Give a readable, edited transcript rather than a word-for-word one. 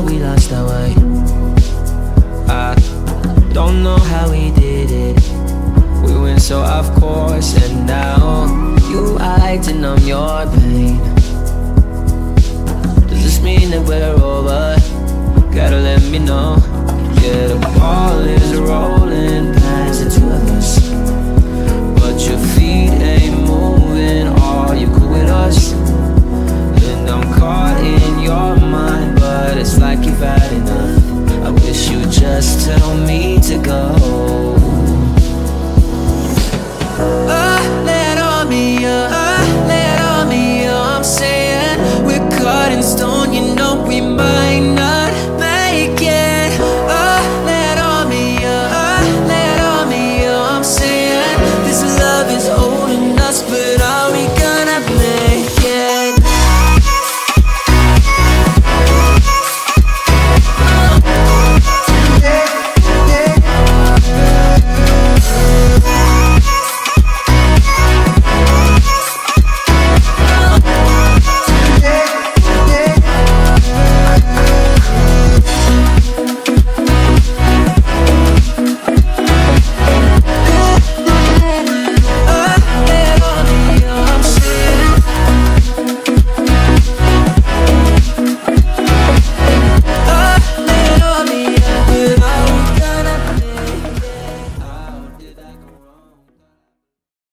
we lost our way. I don't know how we did it. We went so off course, and now you hide to numb your pain. Does this mean that we're over? Gotta let me know. Get